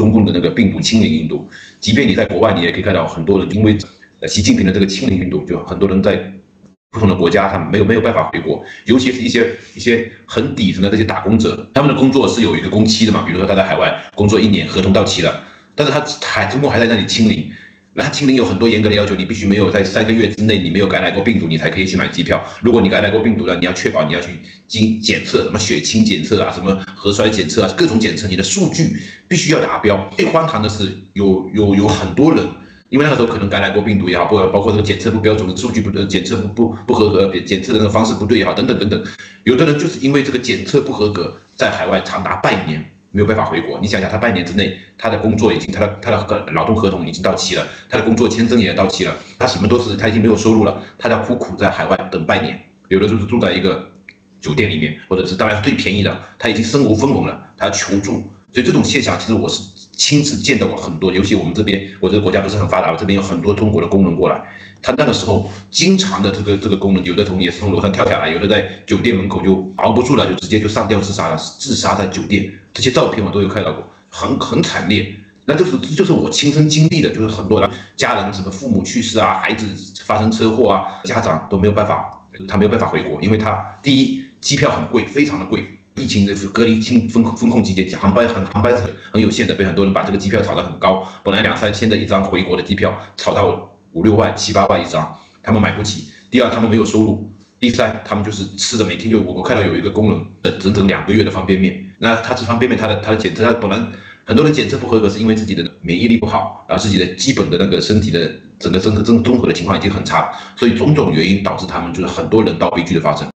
中共的那个病毒清零运动。即便你在国外，你也可以看到很多人因为习近平的这个清零运动，就很多人在不同的国家，他们没有办法回国，尤其是一些很底层的这些打工者，他们的工作是有一个工期的嘛，比如说他在海外工作1年，合同到期了，但是中共还在那里清零。那他清零有很多严格的要求，你必须没有在3个月之内你没有感染过病毒，你才可以去买机票。如果你感染过病毒了，你要确保你要去经检测，什么血清检测啊，什么核酸检测啊，各种检测，你的数据必须要达标。最荒唐的是有很多人，因为那个时候可能感染过病毒也好，包括这个检测不标准的数据检测不合格，检测的那个方式不对也好，等等等等，有的人就是因为这个检测不合格，在海外长达半年。没有办法回国，你想想，他半年之内，他的工作已经，他的劳动合同已经到期了，他的工作签证也到期了，他什么都是，他已经没有收入了，他要苦在海外等半年，有的就是住在一个酒店里面，或者是当然是最便宜的，他已经身无分文了，他要求助，所以这种现象其实我是亲自见到过很多，尤其我们这边，我这个国家不是很发达，我这边有很多中国的工人过来，他那个时候经常的这个工人，有的也是从楼上跳下来，有的在酒店门口就熬不住了，就直接就上吊自杀了，自杀在酒店。这些照片我都有看到过，很惨烈。那这就是我亲身经历的，就是很多家人什么父母去世啊，孩子发生车祸啊，家长都没有办法，他没有办法回国，因为他第一机票很贵，非常的贵。疫情的隔离封控期间，航班很有限的，被很多人把这个机票炒得很高，本来2、3千的一张回国的机票，炒到5、6万、7、8万一张，他们买不起。第二，他们没有收入。第三，他们就是吃的每天我看到有一个工人整整2个月的方便面，那他吃方便面，他的检测，他本来很多人检测不合格，是因为自己的免疫力不好，然后自己的基本的那个身体的整个综合的情况已经很差，所以种种原因导致他们就是很多人道悲剧的发生。